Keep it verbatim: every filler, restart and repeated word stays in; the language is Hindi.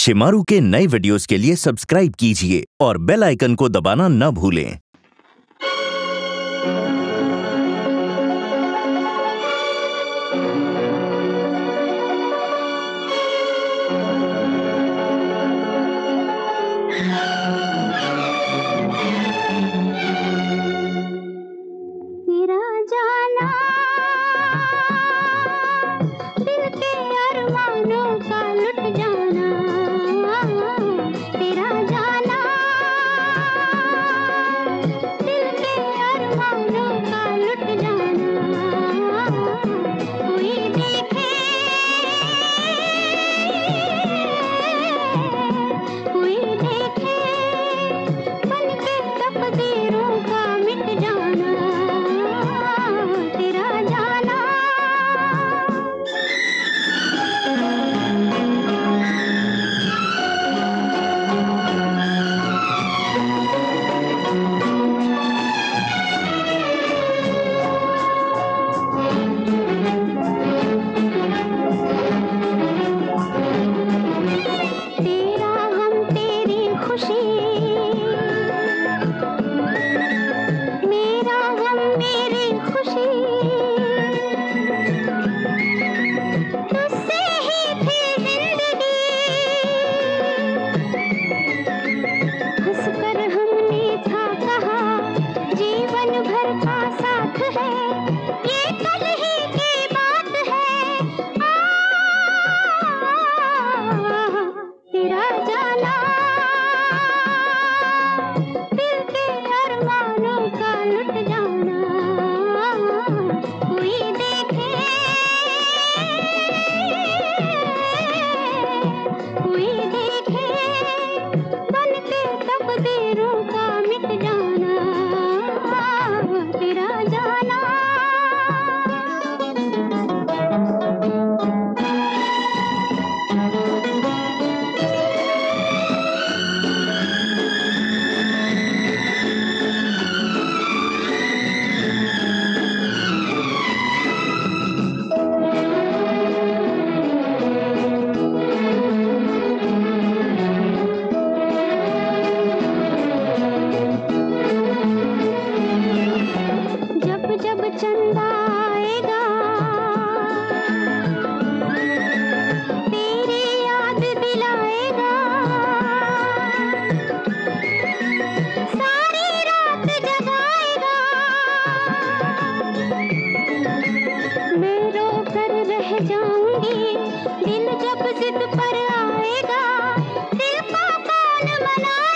शिमारू के नए वीडियोस के लिए सब्सक्राइब कीजिए और बेल आइकन को दबाना न भूलें। तेरा जाना दिल के अरमानों का लुट जाना, तेरा जाना दिल के अरमानों का लुट जाना। कोई देखे कोई देखे बन के तकदीरों का मिट जाना, तेरा जाना। तेरा गम तेरी खुशी, मेरा गम मेरी खुशी, तुझसे ही थी जिंदगी। हंसकर हमने था कहा जीवन भर का साथ है, ये कल ही की बात है। आ, तेरा जाना दिल के अरमानों का लुट जाना। कोई देखे कोई देखे बन के तकदीरों का मिट जाना, तेरा जाना। जब जब चंदा आएगा तेरी याद दिलाएगा, सारी रात जगाएगा। मैं रो कर रह जाऊंगी दिल जब जिद पर आएगा, दिल को कौन मनाएगा।